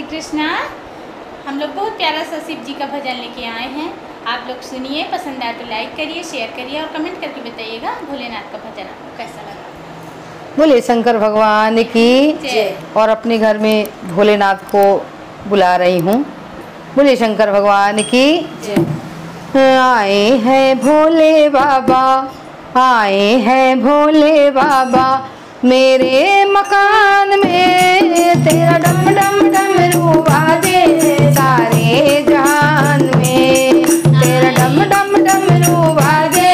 कृष्णा। हम लोग बहुत प्यारा सा शिव जी का भजन लेके आए हैं। आप लोग सुनिए, पसंद आए तो लाइक करिए, शेयर करिए और कमेंट करके बताइएगा भोलेनाथ का भजन आपको कैसा लगा। बोले शंकर भगवान की जय। और अपने घर में भोलेनाथ को बुला रही हूँ। बोले शंकर भगवान की जय। आए हैं भोले बाबा, आए हैं भोले बाबा, मेरे मकान में तेरा डम डम डमरू बाजे सारे जहान में, तेरा डम डम डमरू बाजे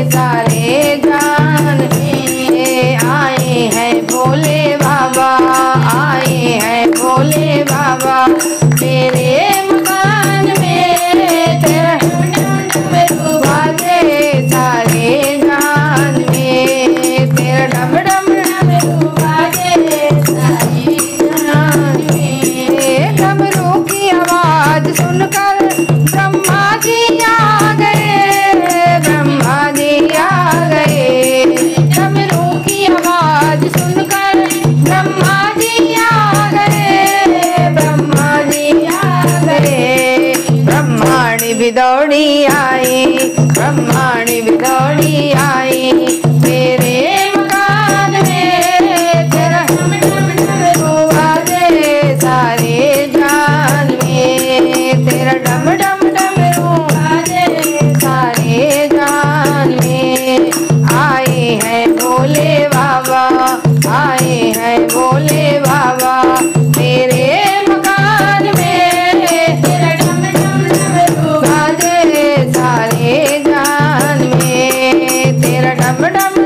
सारे जहान में। आए हैं भोले बाबा, आए हैं भोले बाबा, मेरे मकान में तेरा डम डम डमरू बाजे सारे जहान में, तेरा डम डम डमरू बाजे सारे जहान में। डमरू की आवाज सुनकर ब्रह्मा जी आ गए, ब्रह्मा जी आ गए। डमरू की आवाज सुनकर ब्रह्मा जी आ गए, ब्रह्मा जी आ गए। ब्रह्माणी भी दौड़ी आई, ब्रह्माणी भी दौड़ी आई, मेरे मकान में तेरा डम डम डमरू बाजे सारे जान में, तेरा डम डम डमरू बाजे सारे जान में। आए हैं भोले बाबा, आए हैं भोले बाबा, मेरे मकान में तेरा डम डम डमरू बाजे सारे जान में, तेरा डम डम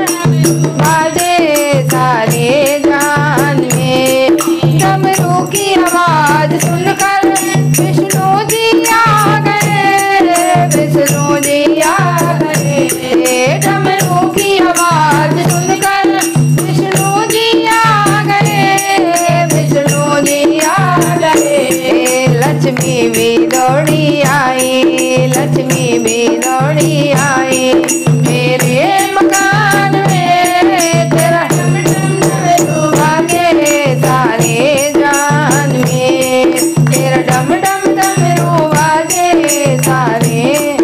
बाजे सारे जान में। डमरू की आवाज सुनकर विष्णु जी आ गए, विष्णु जी आ गए। डमरू की आवाज सुनकर विष्णु जी आ गए, विष्णु जी आ गए। लक्ष्मी भी दौड़ी आई, लक्ष्मी भी दौड़ी आई, मेरे मकान में तेरा डम डम डमरू बाजे सारे जान में, तेरा डम डम डमरू बाजे सारे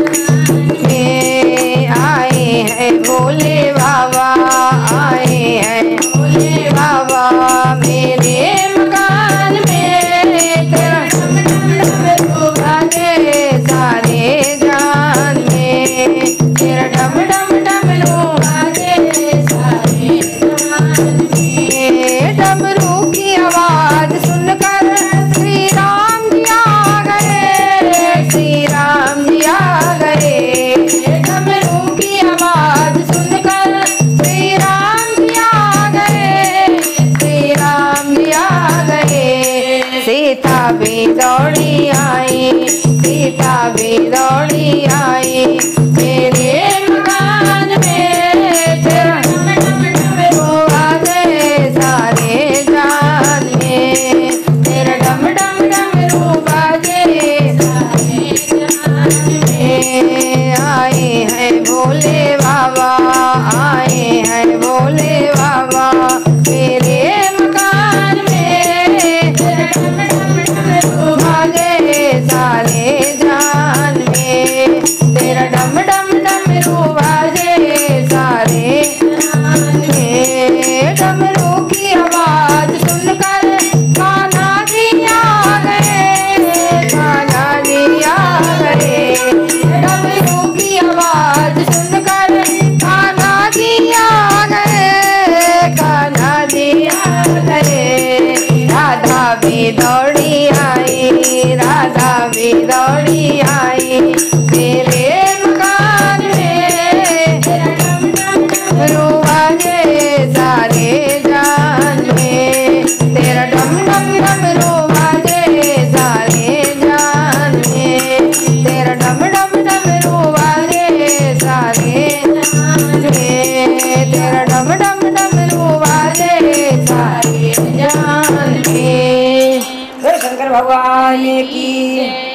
में। आए हैं भोले बाबा, आए हैं भोले बाबा, मेरे मकान में तेरा डम डम डमरू बाजे सारे जान में, तेरा डम डम डमरू बाजे सारे जान में। डमरू की आवाज सुनकर श्री राम जी आ गए, श्री राम जी आ गए। डमरू की आवाज सुनकर श्री राम जी आ गए, श्री राम जी आ गए। सीता भी दौड़ी आई, सीता भी दौड़ी आई, मेरे मकान में तेरा डम डम डमरू बाजे सारे जान में, तेरा डम डम डमरू बाजे सारे जान में। आए हैं भोले बाबा, आए हैं भोले बाबा, मेरे मकान में तेरा डम डम डमरू बाजे सारे जान में, तेरा डम डम डमरू बाजे सारे जान में। डमरू की आवाज सुनकर कान्हा जी आ गए, कान्हा जी आ गए। डमरू की आवाज सुनकर कान्हा जी आ गए, कान्हा जी आ गए। राधा भी दौड़ी आई, राधा भी दौड़ी आई, मेरे मकान में तेरा डम डम डमरू बाजे सारे जान में, तेरा डम डम डमरू बाजे सारे जान में, तेरा डम डम डमरू बाजे सारे जान में, तेरा डम डम डमरू बाजे सारे जान में। शंकर भगवान की